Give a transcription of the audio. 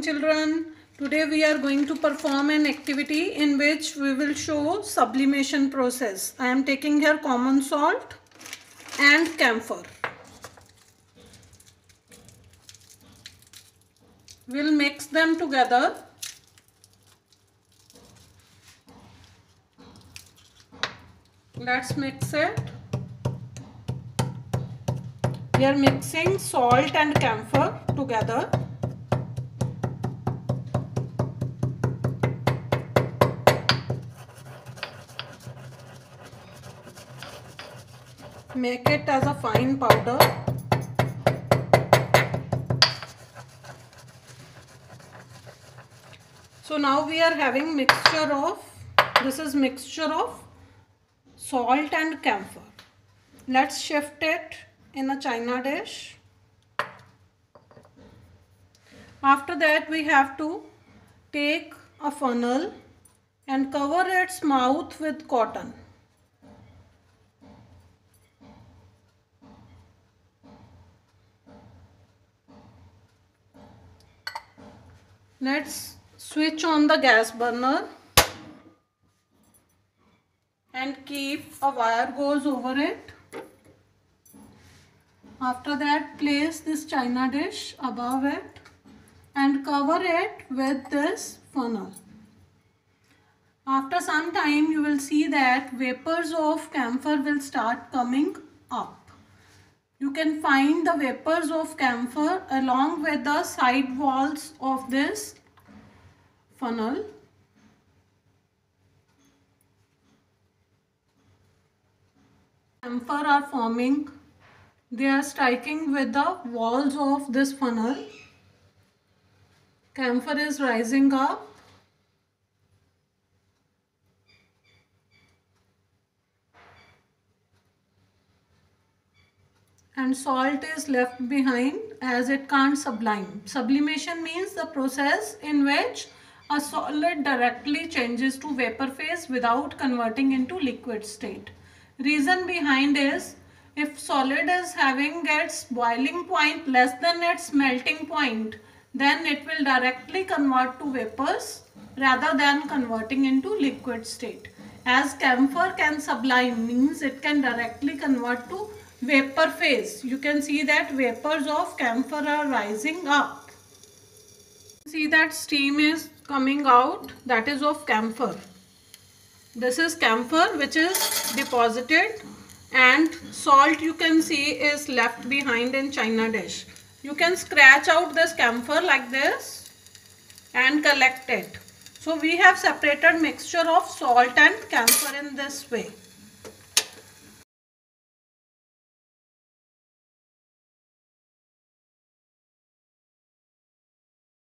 children. Today we are going to perform an activity in which we will show sublimation process. I am taking here common salt and camphor. We'll mix them together. Let's mix it. We are mixing salt and camphor together. Make it as a fine powder. So now we are having mixture of, this is mixture of salt and camphor. Let's shift it in a china dish. After that we have to take a funnel and cover its mouth with cotton. Let's switch on the gas burner and keep a wire goes over it. After that, place this china dish above it and cover it with this funnel. After some time, you will see that vapors of camphor will start coming up. You can find the vapors of camphor along with the side walls of this funnel. Camphor are forming. They are striking with the walls of this funnel. Camphor is rising up. And salt is left behind as it can't sublime. Sublimation means the process in which a solid directly changes to vapor phase without converting into liquid state. Reason behind is, if solid is having its boiling point less than its melting point, then it will directly convert to vapors rather than converting into liquid state. As camphor can sublime means it can directly convert to vapor phase. You can see that vapors of camphor are rising up. See that steam is coming out, that is of camphor. This is camphor which is deposited, and salt you can see is left behind in china dish. You can scratch out this camphor like this and collect it. So we have separated mixture of salt and camphor in this way.